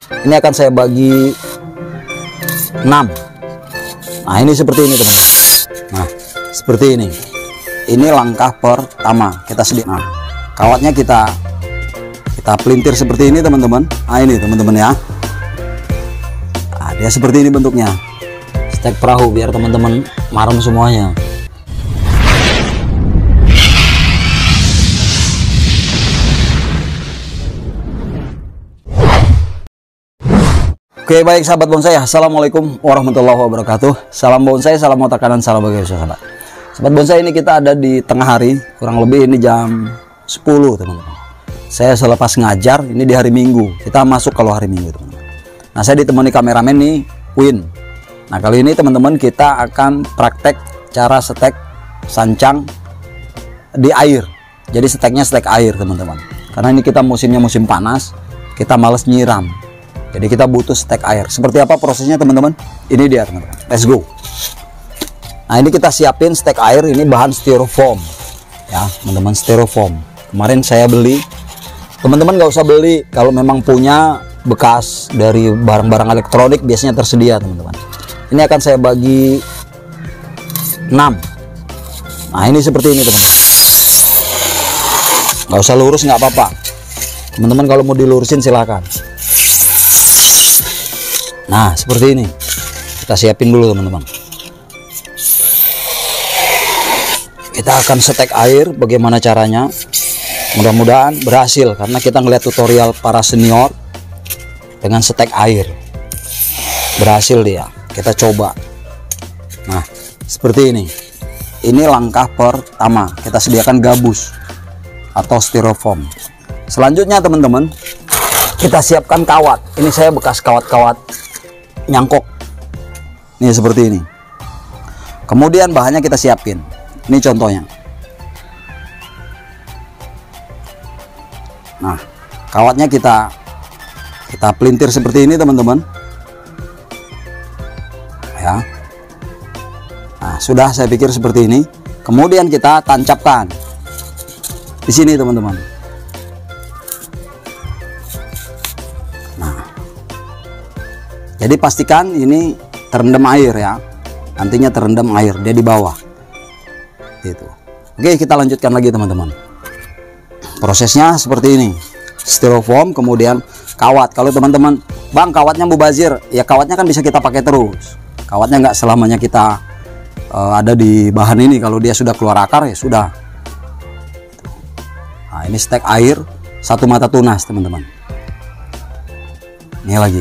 Ini akan saya bagi 6. Nah, ini seperti ini teman-teman. Nah, seperti ini. Ini langkah pertama kita sediakan. Nah, kawatnya kita pelintir seperti ini teman-teman. Nah, ini teman-teman ya. Nah, dia seperti ini bentuknya. Stek perahu biar teman-teman marem semuanya. Oke, baik sahabat bonsai, assalamualaikum warahmatullahi wabarakatuh. Salam bonsai, salam otak kanan, salam bagi sahabat. Sahabat bonsai, ini kita ada di tengah hari, kurang lebih ini jam 10 teman-teman. Saya selepas ngajar, ini di hari Minggu. Kita masuk kalau hari Minggu teman-teman. Nah, saya ditemani kameramen nih, Win. Nah, kali ini teman-teman kita akan praktek cara setek sancang di air. Jadi seteknya setek air teman-teman. Karena ini kita musimnya musim panas, kita males nyiram. Jadi kita butuh stek air. Seperti apa prosesnya teman-teman? Ini dia teman-teman. Let's go. Nah, ini kita siapin stek air. Ini bahan styrofoam. Ya teman-teman, styrofoam. Kemarin saya beli. Teman-teman nggak usah beli. Kalau memang punya bekas dari barang-barang elektronik biasanya tersedia teman-teman. Ini akan saya bagi 6. Nah, ini seperti ini teman-teman. Nggak usah lurus, nggak apa-apa. Teman-teman kalau mau dilurusin silahkan. Nah, seperti ini. Kita siapin dulu teman-teman. Kita akan setek air. Bagaimana caranya? Mudah-mudahan berhasil, karena kita ngeliat tutorial para senior dengan setek air. Berhasil dia. Kita coba. Nah, seperti ini. Ini langkah pertama. Kita sediakan gabus atau styrofoam. Selanjutnya teman-teman, kita siapkan kawat. Ini saya bekas kawat-kawat nyangkok. Ini seperti ini. Kemudian bahannya kita siapin. Ini contohnya. Nah, kawatnya kita pelintir seperti ini teman-teman. Ya. Nah, sudah, saya pikir seperti ini. Kemudian kita tancapkan di sini teman-teman. Jadi pastikan ini terendam air ya. Nantinya terendam air, dia di bawah. Gitu. Oke, kita lanjutkan lagi teman-teman. Prosesnya seperti ini. Styrofoam, kemudian kawat. Kalau teman-teman, "Bang, kawatnya mubazir." Ya, kawatnya kan bisa kita pakai terus. Kawatnya nggak selamanya kita ada di bahan ini. Kalau dia sudah keluar akar ya sudah. Nah, ini stek air 1 mata tunas teman-teman. Ini lagi.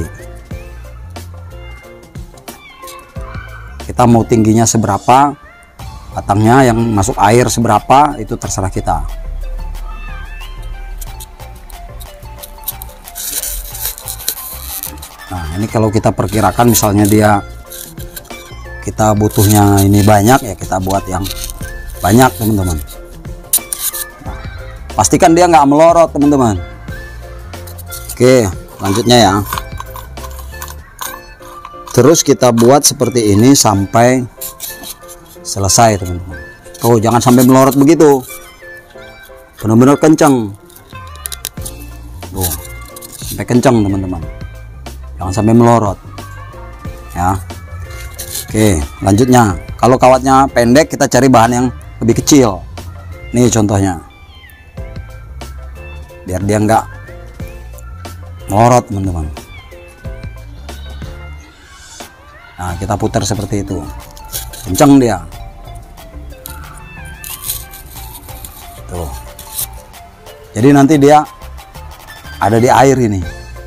Kita mau tingginya seberapa, batangnya yang masuk air seberapa, itu terserah kita. Nah, ini kalau kita perkirakan misalnya kita butuhnya ini banyak ya, kita buat yang banyak teman-teman. Nah, pastikan dia nggak melorot teman-teman. Oke, lanjutnya ya. Terus kita buat seperti ini sampai selesai teman-teman. Tuh, jangan sampai melorot begitu. Benar-benar kencang. Tuh, sampai kencang teman-teman. Jangan sampai melorot. Ya. Oke, lanjutnya. Kalau kawatnya pendek, kita cari bahan yang lebih kecil. Nih contohnya. Biar dia nggak melorot teman-teman. Nah, kita putar seperti itu. Kencang dia. Tuh. Jadi nanti dia ada di air ini.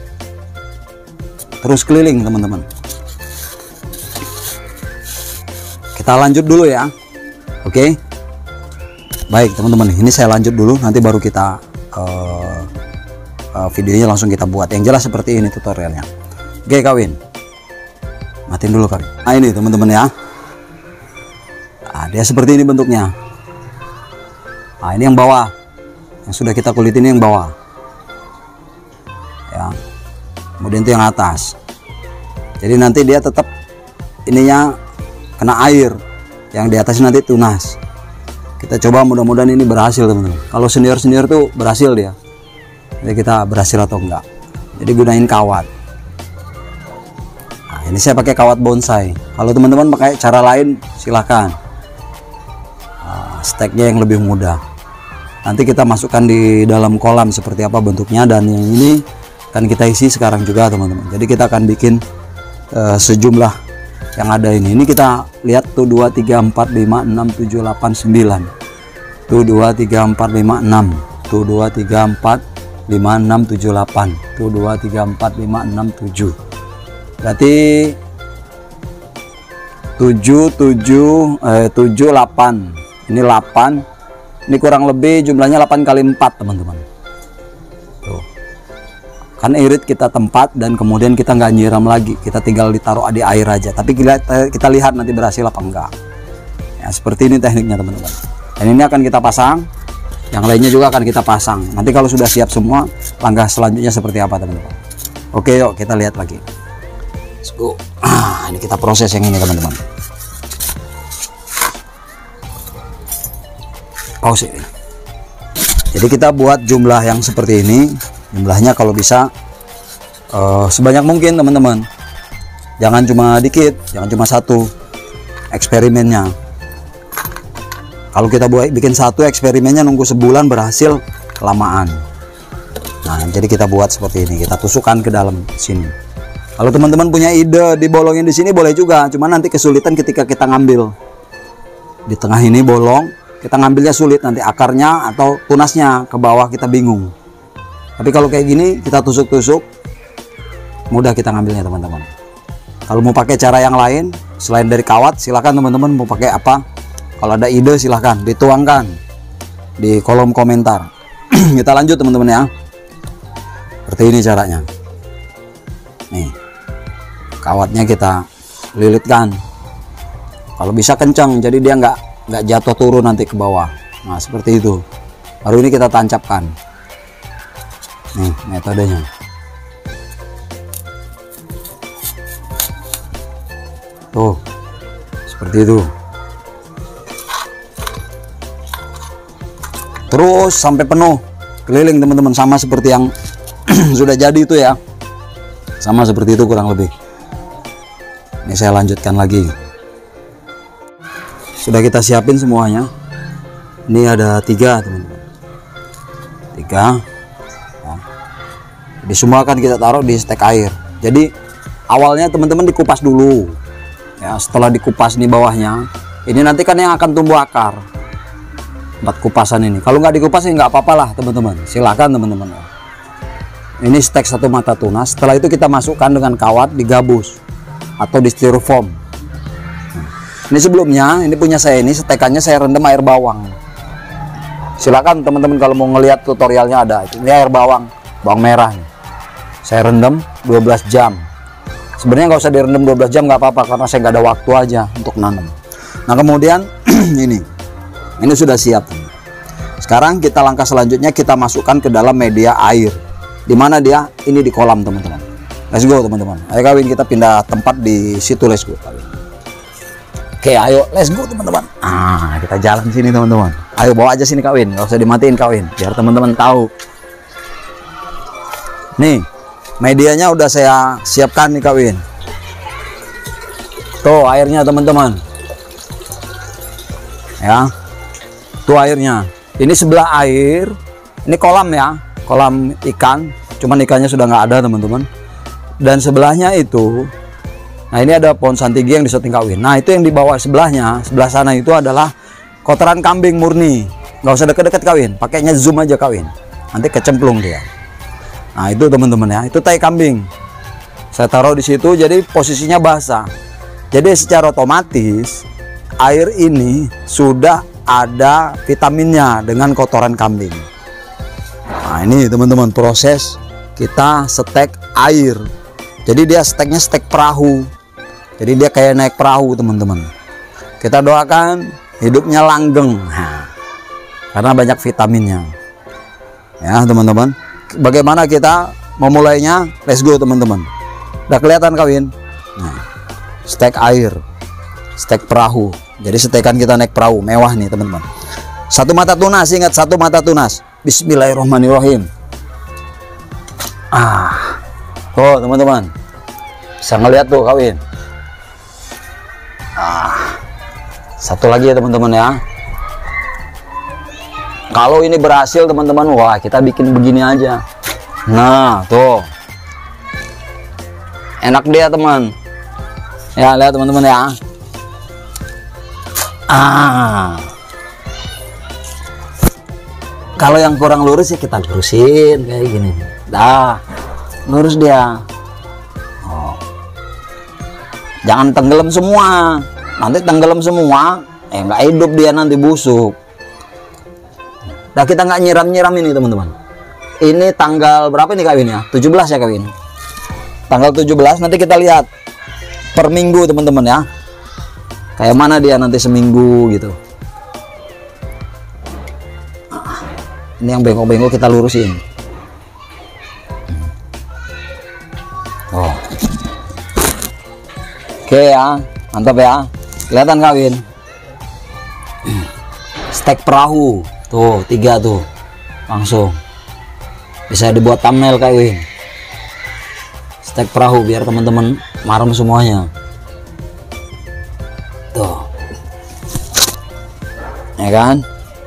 Terus keliling teman-teman. Kita lanjut dulu ya. Oke. Baik teman-teman, ini saya lanjut dulu. Nanti baru kita videonya langsung kita buat. Yang jelas seperti ini tutorialnya. Oke, kawin. Matiin dulu kali. Nah, ini teman-teman ya. Nah, dia seperti ini bentuknya. Nah, ini yang bawah. Yang sudah kita kulit ini yang bawah. Ya. Kemudian itu yang atas. Jadi nanti dia tetap ininya kena air. Yang di atas nanti tunas. Kita coba, mudah-mudahan ini berhasil teman-teman. Kalau senior-senior tuh berhasil dia. Jadi kita berhasil atau enggak. Jadi gunain kawat. Ini saya pakai kawat bonsai. Kalau teman-teman pakai cara lain silahkan. Steknya yang lebih mudah. Nanti kita masukkan di dalam kolam seperti apa bentuknya, dan yang ini akan kita isi sekarang juga teman-teman. Jadi kita akan bikin sejumlah yang ada ini. Ini kita lihat tuh 2, 3, 4, 5, 6, 7, 8, 9. Tuh 2, 3, 4, 5, 6. Tuh 2, 3, 4, 5, 6, 7, 8. Tuh 2, 3, 4, 5, 6, 7. Berarti 7, 8. Ini 8. Ini kurang lebih jumlahnya 8 kali 4 teman-teman. Tuh. Kan irit kita tempat dan kemudian kita nggak nyiram lagi. Kita tinggal ditaruh di air aja. Tapi kita lihat nanti berhasil apa enggak. Ya, seperti ini tekniknya teman-teman. Dan ini akan kita pasang. Yang lainnya juga akan kita pasang. Nanti kalau sudah siap semua, langkah selanjutnya seperti apa teman-teman. Oke, yuk kita lihat lagi. Let's go. Ini kita proses yang ini teman-teman. Pause ini. Jadi kita buat jumlah yang seperti ini. Jumlahnya kalau bisa sebanyak mungkin teman-teman. Jangan cuma dikit, jangan cuma satu. Eksperimennya. Kalau kita bikin satu, eksperimennya nunggu sebulan berhasil kelamaan. Nah, jadi kita buat seperti ini. Kita tusukkan ke dalam sini. Kalau teman-teman punya ide dibolongin di sini boleh juga. Cuma nanti kesulitan ketika kita ngambil. Di tengah ini bolong. Kita ngambilnya sulit, nanti akarnya atau tunasnya ke bawah kita bingung. Tapi kalau kayak gini kita tusuk-tusuk, mudah kita ngambilnya teman-teman. Kalau mau pakai cara yang lain selain dari kawat, silahkan teman-teman mau pakai apa. Kalau ada ide silahkan dituangkan di kolom komentar. Kita lanjut teman-teman ya. Seperti ini caranya. Nih, kawatnya kita lilitkan. Kalau bisa kencang, jadi dia nggak jatuh turun nanti ke bawah. Nah seperti itu. Baru ini kita tancapkan. Nih metodenya. Tuh seperti itu. Terus sampai penuh keliling teman-teman, sama seperti yang sudah jadi itu ya. Sama seperti itu kurang lebih. Ini saya lanjutkan lagi. Sudah kita siapin semuanya. Ini ada 3 teman-teman. 3. Ya. Jadi semua akan kita taruh di stek air. Jadi awalnya teman-teman dikupas dulu. Ya, setelah dikupas di bawahnya, ini nanti kan yang akan tumbuh akar. 4 kupasan ini. Kalau nggak dikupas ya nggak apa-apa lah teman-teman. Silakan teman-teman. Ini stek 1 mata tunas. Setelah itu kita masukkan dengan kawat digabus atau di styrofoam. Ini sebelumnya, ini punya saya ini, stekannya saya rendam air bawang. Silakan teman-teman kalau mau ngelihat tutorialnya ada. Ini air bawang merah. Saya rendam 12 jam. Sebenarnya nggak usah direndam 12 jam, nggak apa-apa, karena saya nggak ada waktu aja untuk nanam. Nah kemudian ini sudah siap. Sekarang kita langkah selanjutnya kita masukkan ke dalam media air. Dimana dia? Ini di kolam teman-teman. Let's go teman-teman. Ayo kawin, kita pindah tempat di situ. Let's go kawin. Oke, ayo let's go teman-teman. Kita jalan sini teman-teman. Ayo bawa aja sini kawin, nggak usah dimatiin kawin, biar teman-teman tahu. Nih, medianya udah saya siapkan nih kawin. Tuh airnya teman-teman. Ya, tuh airnya. Ini sebelah air, ini kolam ya, kolam ikan. Cuman ikannya sudah nggak ada teman-teman. Dan sebelahnya itu. Nah ini ada pohon santigi yang disetting kawin. Nah itu yang di bawah sebelahnya, sebelah sana itu adalah kotoran kambing murni. Nggak usah deket-deket kawin, pakainya zoom aja kawin. Nanti kecemplung dia. Nah itu teman-teman ya, itu tai kambing. Saya taruh di situ, jadi posisinya basah. Jadi secara otomatis air ini sudah ada vitaminnya dengan kotoran kambing. Nah ini teman-teman proses kita stek air. Jadi dia steknya stek perahu. Jadi dia kayak naik perahu teman-teman. Kita doakan hidupnya langgeng. Nah, karena banyak vitaminnya. Ya teman-teman. Bagaimana kita memulainya? Let's go teman-teman. Udah kelihatan kawin? Nah, stek air, stek perahu. Jadi stekan kita naik perahu, mewah nih teman-teman. 1 mata tunas, ingat 1 mata tunas. Bismillahirrahmanirrahim. Tuh teman-teman. Bisa ngeliat tuh kawin. Satu lagi ya teman-teman ya. Kalau ini berhasil teman-teman, wah kita bikin begini aja. Nah tuh, enak dia teman. Ya lihat teman-teman ya. Kalau yang kurang lurus ya kita lurusin kayak gini. Dah, lurus dia. Jangan tenggelam semua. Nanti tenggelam semua, nggak hidup dia, nanti busuk. Nah kita nggak nyiram-nyiram ini teman-teman. Ini tanggal berapa nih kawin ya? 17 ya kawin. Tanggal 17 nanti kita lihat per minggu teman-teman ya. Kayak mana dia nanti seminggu gitu. Ini yang bengkok-bengkok kita lurusin. Oke ya, mantap ya. Kelihatan kawin. Stek perahu. Tuh, 3 tuh. Langsung. Bisa dibuat thumbnail kawin. Stek perahu biar teman-teman marem semuanya. Tuh. Ya kan?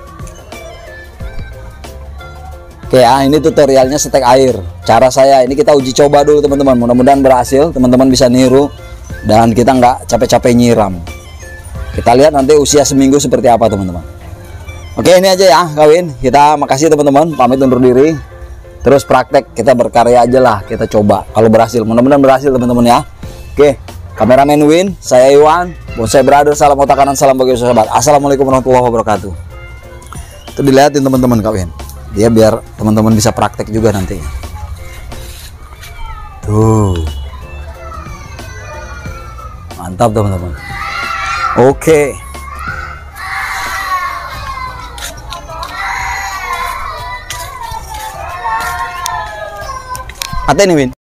Oke ya, ini tutorialnya stek air. Cara saya ini kita uji coba dulu teman-teman. Mudah-mudahan berhasil, teman-teman bisa niru dan kita nggak capek-capek nyiram. Kita lihat nanti usia seminggu seperti apa teman-teman. Oke, ini aja ya kawin. Kita makasih teman-teman, pamit undur diri. Terus praktek, kita berkarya aja lah, kita coba. Kalau berhasil, mudah-mudahan berhasil teman-teman ya. Oke, kameramen Win, saya Iwan, Bonsai Brother, salam otak kanan, salam bagi sahabat. Assalamualaikum warahmatullahi wabarakatuh. Itu dilihatin teman-teman kawin. Dia biar teman-teman bisa praktek juga nanti. Tuh. Mantap teman-teman. Oke. Ate nih Win.